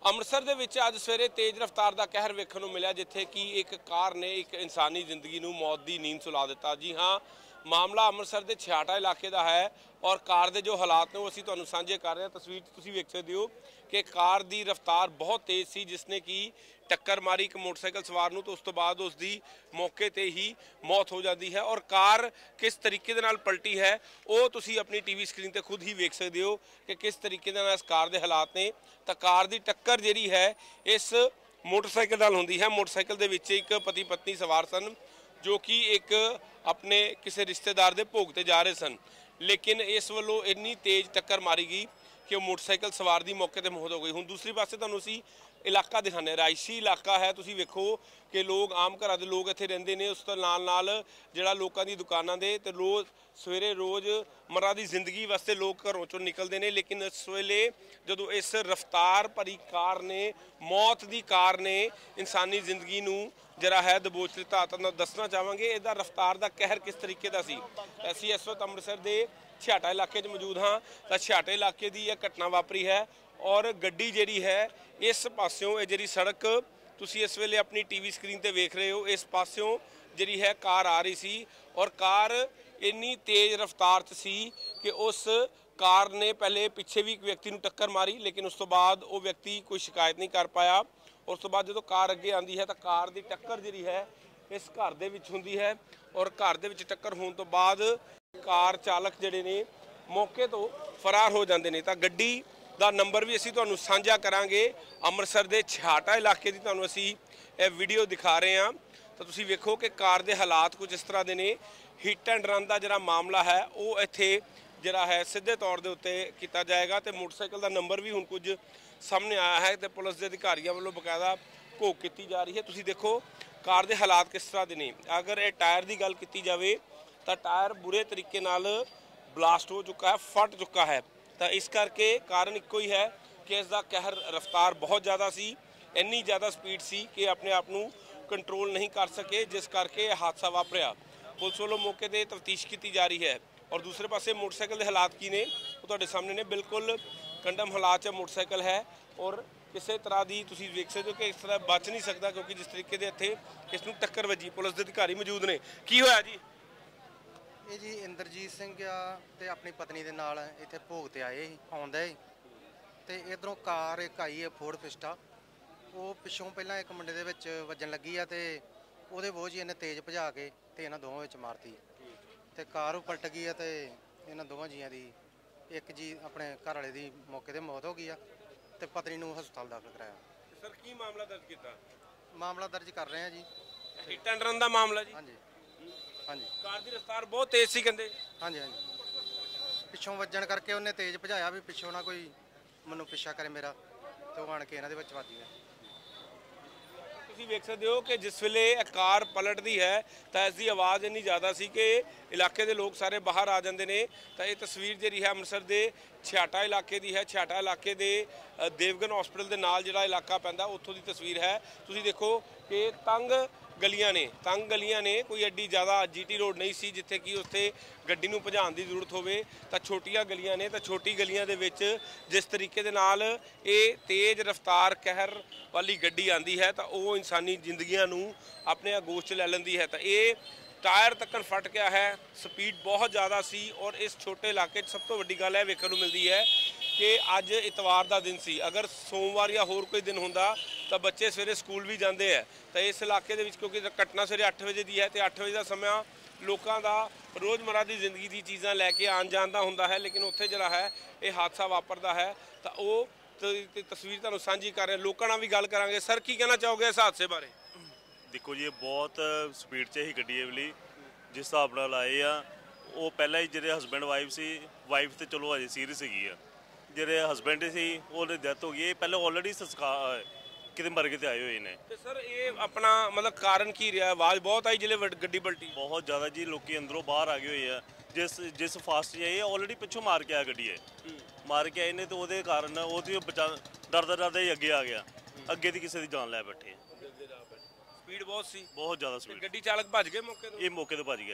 ਅੰਮ੍ਰਿਤਸਰ ਦੇ ਵਿੱਚ ਅੱਜ ਸਵੇਰੇ ਤੇਜ਼ ਰਫ਼ਤਾਰ ਦਾ ਕਹਿਰ ਵੇਖਣ ਨੂੰ ਮਿਲਿਆ, ਜਿੱਥੇ ਕਿ ਇੱਕ ਕਾਰ ਨੇ ਇੱਕ ਇਨਸਾਨੀ ਜ਼ਿੰਦਗੀ ਨੂੰ ਮੌਤ ਦੀ ਨੀਂਦ ਸੁਲਾ ਦਿੱਤਾ। ਜੀ ਹਾਂ, ਮਾਮਲਾ ਅੰਮ੍ਰਿਤਸਰ ਦੇ ਛਿਆਟਾ ਇਲਾਕੇ ਦਾ ਹੈ ਔਰ ਕਾਰ ਦੇ ਜੋ ਹਾਲਾਤ ਨੇ ਉਹ ਅਸੀਂ ਤੁਹਾਨੂੰ ਸਾਂਝੇ ਕਰ ਰਹੇ ਹਾਂ। ਤਸਵੀਰ ਤੁਸੀਂ ਵੇਖ ਸਕਦੇ ਹੋ ਕਿ ਕਾਰ ਦੀ ਰਫ਼ਤਾਰ ਬਹੁਤ ਤੇਜ਼ ਸੀ, ਜਿਸਨੇ ਕਿ टक्कर मारी एक मोटरसाइकिल सवार नूं, तो उस तो बाद उसकी मौके ते ही मौत हो जाती है। और कार किस तरीके दे नाल पलटी है वो तुसीं अपनी टीवी स्क्रीन ते खुद ही वेख सकते हो कि किस तरीके दे नाल इस कार दे हालात ने। तो कार की टक्कर जिहड़ी है इस मोटरसाइकिल नाल हुंदी है। मोटरसाइकिल दे विच एक पति पत्नी सवार सन जो कि एक अपने किसी रिश्तेदार दे भोग ते जा रहे सन, लेकिन इस वल्लों इन्नी तेज़ टक्कर मारी गई कि मोटरसाइकिल सवार की मौके पर मौत हो गई। हुण दूसरी पासे तुहानूं असीं इलाका दिखाने, रायसी इलाका है। तुसीं वेखो कि लोग आम घरां दे लोग इत्थे रहिंदे ने, उस तो नाल जिहड़ा लोकां दी दुकानां दे ते रोज़ सवेरे रोज़ मरा दी जिंदगी वास्ते लोग घरों चों निकलदे ने। लेकिन इस वेले जदों इस रफ्तार भरी कार ने, मौत दी कार ने इंसानी जिंदगी नूं जरा है दबोच लिता। तो दसना चाहांगे इहदा रफ्तार दा कहर किस तरीके दा सी। असीं इस वक्त अमृतसर दे छियाटा इलाके च मौजूद हाँ। तो छियाटे इलाके की यह घटना वापरी है और गड्डी जिहड़ी है इस पास्यों जिहड़ी सड़क तुसीं इस वेले अपनी टीवी स्क्रीन ते वेख रहे हो, इस पास्यों जिहड़ी है कार आ रही सी और कार इन्नी तेज़ रफ्तार च सी कि उस कार ने पहले पिछे भी एक व्यक्ति नूं टक्कर मारी, लेकिन उस तो बाद वो व्यक्ति कोई शिकायत नहीं कर पाया। उस तो बाद जो कार अगे आती है तो कार की टक्कर जिहड़ी है इस घर दे विच हुंदी है और घर दे विच टक्कर होने तो बाद कार चालक जिहड़े ने मौके तो फरार हो जाते हैं। तो गड्डी ਦਾ ਨੰਬਰ ਵੀ ਅਸੀਂ ਤੁਹਾਨੂੰ ਸਾਂਝਾ ਕਰਾਂਗੇ। ਅੰਮ੍ਰਿਤਸਰ ਦੇ ਛਿਆਟਾ ਇਲਾਕੇ ਦੀ ਤੁਹਾਨੂੰ ਅਸੀਂ ਇਹ ਵੀਡੀਓ ਦਿਖਾ ਰਹੇ ਹਾਂ। ਤਾਂ ਤੁਸੀਂ ਵੇਖੋ ਕਿ ਕਾਰ ਦੇ ਹਾਲਾਤ ਕੁਝ ਇਸ ਤਰ੍ਹਾਂ ਦੇ ਨੇ। ਹਿੱਟ ਐਂਡ ਰਨ ਦਾ ਜਿਹੜਾ ਮਾਮਲਾ ਹੈ ਉਹ ਇੱਥੇ ਜਿਹੜਾ ਹੈ ਸਿੱਧੇ ਤੌਰ ਦੇ ਉੱਤੇ ਕੀਤਾ ਜਾਏਗਾ ਤੇ ਮੋਟਰਸਾਈਕਲ ਦਾ ਨੰਬਰ ਵੀ ਹੁਣ ਕੁਝ ਸਾਹਮਣੇ ਆਇਆ ਹੈ ਤੇ ਪੁਲਿਸ ਦੇ ਅਧਿਕਾਰੀਆਂ ਵੱਲੋਂ ਬਕਾਇਦਾ ਘੋਖ ਕੀਤੀ ਜਾ ਰਹੀ ਹੈ। ਤੁਸੀਂ ਦੇਖੋ ਕਾਰ ਦੇ ਹਾਲਾਤ ਕਿਸ ਤਰ੍ਹਾਂ ਦੇ ਨੇ। ਅਗਰ ਇਹ ਟਾਇਰ ਦੀ ਗੱਲ ਕੀਤੀ ਜਾਵੇ ਤਾਂ ਟਾਇਰ ਬੁਰੇ ਤਰੀਕੇ ਨਾਲ ਬਲਾਸਟ ਹੋ ਚੁੱਕਾ ਹੈ, फट चुका है। तो इस करके कारण इक्को ही है कि इसका कहर रफ्तार बहुत ज़्यादा सी, इन्नी ज़्यादा स्पीड सी कि अपने आप नूं कंट्रोल नहीं कर सके, जिस करके हादसा वापरिया। पुलिस वालों मौके पर तफ्तीश की जा रही है। और दूसरे पासे मोटरसाइकिल के हालात की ने वो तुहाडे सामने ने, बिल्कुल कंडम हालात च मोटरसाइकिल है और किसी तरह की तुसीं वेख सकते हो कि इस तरह बच नहीं सकता, क्योंकि जिस तरीके के इत्थे इसनूं टक्कर वजी। पुलिस के अधिकारी मौजूद ने। की होया जी? ਇਹ ਜੀ ਇੰਦਰਜੀਤ ਸਿੰਘ ਆ ਤੇ ਆਪਣੀ ਪਤਨੀ ਦੇ ਨਾਲ ਇੱਥੇ ਭੋਗ ਤੇ ਆਏ ਸੀ, ਆਉਂਦੇ ਤੇ ਇਧਰੋਂ ਕਾਰ ਇੱਕ ਆਈ ਹੈ ਫੋਰਡ ਫਿਸਟਾ, ਉਹ ਪਿੱਛੋਂ ਪਹਿਲਾਂ ਇੱਕ ਮੁੰਡੇ ਦੇ ਵਿੱਚ ਵੱਜਣ ਲੱਗੀ ਆ ਤੇ ਉਹਦੇ ਬੋਝ ਹੀ ਇਹਨੇ ਤੇਜ਼ ਭਜਾ ਕੇ ਤੇ ਇਹਨਾਂ ਦੋਵਾਂ ਵਿੱਚ ਮਾਰਤੀ ਤੇ ਕਾਰ ਉਲਟ ਗਈ ਆ ਤੇ ਇਹਨਾਂ ਦੋਵਾਂ ਜੀਆਂ ਦੀ ਇੱਕ ਜੀ ਆਪਣੇ ਘਰ ਵਾਲੇ ਦੀ ਮੌਕੇ ਤੇ ਮੌਤ ਹੋ ਗਈ ਆ ਤੇ ਪਤਨੀ ਨੂੰ ਹਸਪਤਾਲ ਦਾਖਲ ਕਰਾਇਆ। ਸਰ ਕੀ ਮਾਮਲਾ ਦਰਜ ਕੀਤਾ? ਮਾਮਲਾ ਦਰਜ ਕਰ ਰਹੇ ਆ ਜੀ। ਹਿੱਟ ਐਂਡ ਰਨ ਦਾ ਮਾਮਲਾ ਜੀ? ਹਾਂਜੀ ਹਾਂਜੀ। ਕਾਰ ਦੀ ਰਫ਼ਤਾਰ ਬਹੁਤ ਤੇਜ਼ ਸੀ ਕਹਿੰਦੇ? ਹਾਂਜੀ ਹਾਂਜੀ, ਪਿੱਛੋਂ ਵੱਜਣ ਕਰਕੇ ਉਹਨੇ ਤੇਜ਼ ਭਜਾਇਆ ਵੀ ਪਿੱਛੋਂ ਨਾ ਕੋਈ ਮੈਨੂੰ ਪਿੱਛਾ ਕਰੇ ਮੇਰਾ, ਤੇ ਉਹ ਆਣ ਕੇ ਇਹਨਾਂ ਦੇ ਵਿੱਚ ਵੱਜ ਗਿਆ। ਤੁਸੀਂ ਵੇਖ ਸਕਦੇ ਹੋ ਕਿ ਜਿਸ ਵੇਲੇ ਇਹ ਕਾਰ ਪਲਟਦੀ ਹੈ ਤਾਂ ਇਸ ਦੀ ਆਵਾਜ਼ ਇੰਨੀ ਜ਼ਿਆਦਾ ਸੀ ਕਿ ਇਲਾਕੇ ਦੇ ਲੋਕ ਸਾਰੇ ਬਾਹਰ ਆ ਜਾਂਦੇ ਨੇ। ਤਾਂ ਇਹ ਤਸਵੀਰ ਜਿਹੜੀ ਹੈ ਅੰਮ੍ਰਿਤਸਰ ਦੇ ਛਿਆਟਾ ਇਲਾਕੇ ਦੀ ਹੈ। ਛਿਆਟਾ ਇਲਾਕੇ ਦੇ ਦੇਵਗਨ ਹਸਪੀਟਲ ਦੇ ਨਾਲ ਜਿਹੜਾ ਇਲਾਕਾ ਪੈਂਦਾ ਉੱਥੋਂ ਦੀ ਤਸਵੀਰ ਹੈ। ਤੁਸੀਂ ਦੇਖੋ ਕਿ ਤੰਗ ਗਲੀਆਂ ਨੇ, ਕੋਈ ਐਡੀ ਜ਼ਿਆਦਾ GT ਰੋਡ ਨਹੀਂ ਸੀ ਜਿੱਥੇ ਕਿ ਉੱਥੇ ਗੱਡੀ ਨੂੰ ਭਜਾਉਣ ਦੀ ਜ਼ਰੂਰਤ ਹੋਵੇ। ਤਾਂ ਛੋਟੀਆਂ ਗਲੀਆਂ ਨੇ, ਤਾਂ ਛੋਟੀ ਗਲੀਆਂ ਦੇ ਵਿੱਚ ਜਿਸ ਤਰੀਕੇ ਦੇ ਨਾਲ ਇਹ ਤੇਜ਼ ਰਫ਼ਤਾਰ ਕਹਿਰ ਵਾਲੀ ਗੱਡੀ ਆਂਦੀ ਹੈ ਤਾਂ ਉਹ ਇਨਸਾਨੀ ਜ਼ਿੰਦਗੀਆਂ ਨੂੰ ਆਪਣੇ ਆਗੋਸ਼ 'ਚ ਲੈ ਲੈਂਦੀ ਹੈ। ਤਾਂ ਇਹ टायर तक फट गया है, स्पीड बहुत ज़्यादा सी। और इस छोटे इलाके सब तो वड्डी गल है वेखण नूं मिलदी है कि अज इतवार का दिन सी, अगर सोमवार या होर कोई दिन हुंदा तो बच्चे सवेरे स्कूल भी जाते हैं। तो इस इलाके दे विच क्योंकि घटना सवेरे 8 बजे की है तो 8 बजे का समय लोगों का रोज़मर्रा की जिंदगी की चीज़ां लैके आन जान का हुंदा है, लेकिन उत्थे जिहड़ा है ये हादसा वापरदा है। तो वो तस्वीर तुहानूं साझी कर रहे हैं, लोगों नाल भी गल करांगे। सर की कहना चाहोगे इस हादसे बारे? देखो जी बहुत स्पीड से ही गड्डी वाली जिस हिसाब नाल आए आ, वो पहला ही जो हसबैंड वाइफ सी, वाइफ तो चलो अजे सीरीयस हैगी आ, जो हसबैंड सी उन्हें डेथ हो गई, पहले ऑलरेडी संस्कार कितने मर के आए हुए ने। तो सर ये अपना मतलब कारण की रहा? आवाज़ बहुत आई जिले गड्डी पलटी? बहुत ज़्यादा जी, लोग अंदरों बाहर आ गए हुए हैं। जिस फास्ट आए ऑलरेडी पिछों मार के आया गड्डी है, मार के आए ने तो वो कारण वो बचा डरदा ही अगे आ गया, अगे की किसी की जान लै बैठे। स्पीड बहुत सी, बहुत ज़्यादा स्पीड। गड्डी चालक भज गए मौके तो? ये मौके तो भज गया जी।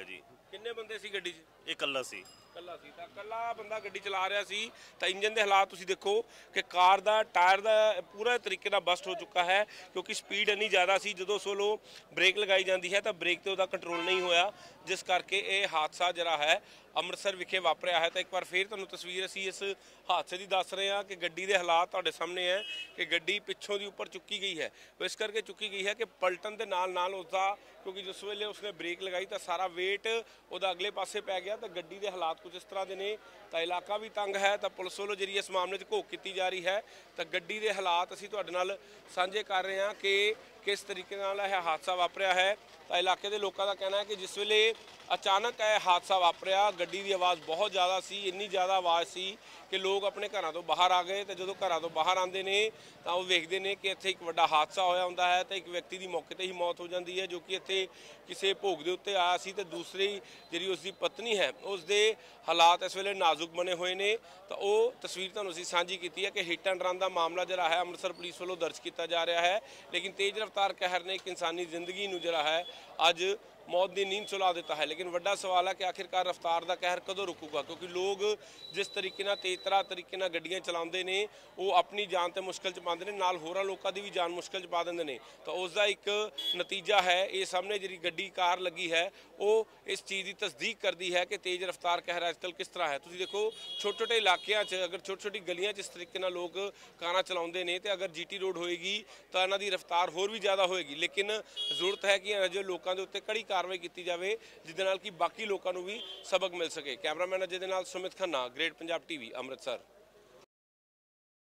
ਕਿੰਨੇ ਬੰਦੇ ਸੀ ਗੱਡੀ 'ਚ? ਇਹ ਇਕੱਲਾ ਸੀ। ਕੱਲਾ ਸੀ ਤਾਂ ਕੱਲਾ ਬੰਦਾ ਗੱਡੀ ਚਲਾ ਰਿਹਾ ਸੀ ਤਾਂ ਇੰਜਨ ਦੇ ਹਾਲਾਤ ਤੁਸੀਂ ਦੇਖੋ ਕਿ ਕਾਰ ਦਾ ਟਾਇਰ ਦਾ ਪੂਰਾ ਤਰੀਕੇ ਨਾਲ ਬਸਟ ਹੋ ਚੁੱਕਾ ਹੈ ਕਿਉਂਕਿ ਸਪੀਡ ਇੰਨੀ ਜ਼ਿਆਦਾ ਸੀ। ਜਦੋਂ ਸੋਲੋ ਬ੍ਰੇਕ ਲਗਾਈ ਜਾਂਦੀ ਹੈ ਤਾਂ ਬ੍ਰੇਕ ਤੇ ਉਹਦਾ ਕੰਟਰੋਲ ਨਹੀਂ ਹੋਇਆ, ਜਿਸ ਕਰਕੇ ਇਹ ਹਾਦਸਾ ਜਿਹੜਾ ਹੈ ਅੰਮ੍ਰਿਤਸਰ ਵਿਖੇ ਵਾਪਰਿਆ ਹੈ। ਤਾਂ ਇੱਕ ਵਾਰ ਫੇਰ ਤੁਹਾਨੂੰ ਤਸਵੀਰ ਅਸੀਂ ਇਸ ਹਾਦਸੇ ਦੀ ਦੱਸ ਰਹੇ ਹਾਂ ਕਿ ਗੱਡੀ ਦੇ ਹਾਲਾਤ ਤੁਹਾਡੇ ਸਾਹਮਣੇ ਹੈ ਕਿ ਗੱਡੀ ਪਿੱਛੋਂ ਦੀ ਉੱਪਰ ਚੁੱਕੀ ਗਈ ਹੈ। ਉਹ ਇਸ ਕਰਕੇ ਚੁੱਕੀ ਗਈ ਹੈ ਕਿ ਪਲਟਣ ਦੇ ਨਾਲ ਨਾਲ ਉਸਦਾ, ਕਿਉਂਕਿ ਜਿਸ ਵੇਲੇ ਉਸਨੇ ਬ੍ਰੇਕ ਲਗਾਈ ਤਾਂ ਸਾਰਾ ਵੇਟ ਉਹਦਾ ਅਗਲੇ ਪਾਸੇ ਪੈ ਗਿਆ ਤਾਂ ਗੱਡੀ ਦੇ ਹਾਲਾਤ ਕੁਝ ਇਸ ਤਰ੍ਹਾਂ ਦੇ ਨੇ। ਤਾਂ ਇਲਾਕਾ ਵੀ ਤੰਗ ਹੈ ਤਾਂ ਪੁਲਿਸ ਵੱਲੋਂ ਜਿਹੜੀ ਇਸ ਮਾਮਲੇ 'ਚ ਘੋਖ ਕੀਤੀ ਜਾ ਰਹੀ ਹੈ। ਤਾਂ ਗੱਡੀ ਦੇ ਹਾਲਾਤ ਅਸੀਂ ਤੁਹਾਡੇ ਨਾਲ ਸਾਂਝੇ ਕਰ ਰਹੇ ਹਾਂ ਕਿ ਕਿਸ ਤਰੀਕੇ ਨਾਲ ਇਹ ਹਾਦਸਾ ਵਾਪਰਿਆ ਹੈ। ਤਾਂ ਇਲਾਕੇ ਦੇ ਲੋਕਾਂ ਦਾ ਕਹਿਣਾ ਹੈ ਕਿ ਜਿਸ ਵੇਲੇ ਅਚਾਨਕ ਇਹ ਹਾਦਸਾ ਵਾਪਰਿਆ, ਗੱਡੀ ਦੀ ਆਵਾਜ਼ ਬਹੁਤ ਜ਼ਿਆਦਾ ਸੀ, ਇੰਨੀ ਜ਼ਿਆਦਾ ਆਵਾਜ਼ ਸੀ ਕਿ ਲੋਕ ਆਪਣੇ ਘਰਾਂ ਤੋਂ ਬਾਹਰ ਆ ਗਏ। ਤੇ ਜਦੋਂ ਘਰਾਂ ਤੋਂ ਬਾਹਰ ਆਉਂਦੇ ਨੇ ਤਾਂ ਉਹ ਵੇਖਦੇ ਨੇ ਕਿ ਇੱਥੇ ਇੱਕ ਵੱਡਾ ਹਾਦਸਾ ਹੋਇਆ ਹੁੰਦਾ ਹੈ ਤੇ ਇੱਕ ਵਿਅਕਤੀ ਦੀ ਮੌਕੇ ਤੇ ਹੀ ਮੌਤ ਹੋ ਜਾਂਦੀ ਹੈ ਜੋ ਕਿ ਇੱਥੇ ਕਿਸੇ ਭੋਗ ਦੇ ਉੱਤੇ ਆਇਆ ਸੀ। ਤੇ ਦੂਸਰੀ ਜਿਹੜੀ ਉਸ ਦੀ ਪਤਨੀ ਹੈ ਉਸ ਦੇ ਹਾਲਾਤ ਇਸ ਵੇਲੇ ਨਾਜ਼ੁਕ ਬਣੇ ਹੋਏ ਨੇ। ਤਾਂ ਉਹ ਤਸਵੀਰ ਤੁਹਾਨੂੰ ਅਸੀਂ ਸਾਂਝੀ ਕੀਤੀ ਹੈ ਕਿ ਹਿੱਟ ਐਂਡ ਰਨ ਦਾ ਮਾਮਲਾ ਜਿਹੜਾ ਹੈ ਅੰਮ੍ਰਿਤਸਰ ਪੁਲਿਸ ਵੱਲੋਂ ਦਰਜ ਕੀਤਾ ਜਾ ਰਿਹਾ ਹੈ। ਲੇਕਿਨ ਤੇਜ਼ ਰਫ਼ਤਾਰ ਕਹਿਰ ਨੇ ਇੱਕ ਇਨਸਾਨੀ ਜ਼ਿੰਦਗੀ ਨੂੰ ਜਿਹੜਾ ਹੈ ਅੱਜ मौत की नींद सुला देता है। लेकिन वड्डा सवाल है कि आखिरकार रफ्तार का कहर कदों रुकूगा, क्योंकि लोग जिस तरीके नाल तेज तरीके नाल गड्डियां चलाते हैं वो अपनी जान तो मुश्किल च पाते हैं, नाल होरां लोगों की भी जान मुश्किल च पा देंगे ने। तो उसका एक नतीजा है ये सामने जी गड्डी कार लगी है वो इस चीज़ की तस्दीक करती है कि तेज़ रफ्तार कहर अजकल किस तरह है। तुसीं देखो छोटे छोटे इलाकों च अगर छोटी छोटी गलियां जिस तरीके नाल लोग कारां चलाते हैं तो अगर GT रोड होएगी तो इन्हां दी रफ्तार होर भी ज़्यादा होएगी। लेकिन जरूरत है कि जो लोगों के उत्ते कड़ी कार्रवाई की जाए जिसदे नाल कि बाकी लोगों को भी सबक मिल सके। कैमरामैन अजय दे नाल सुमित खन्ना, ग्रेट पंजाब TV, अमृतसर।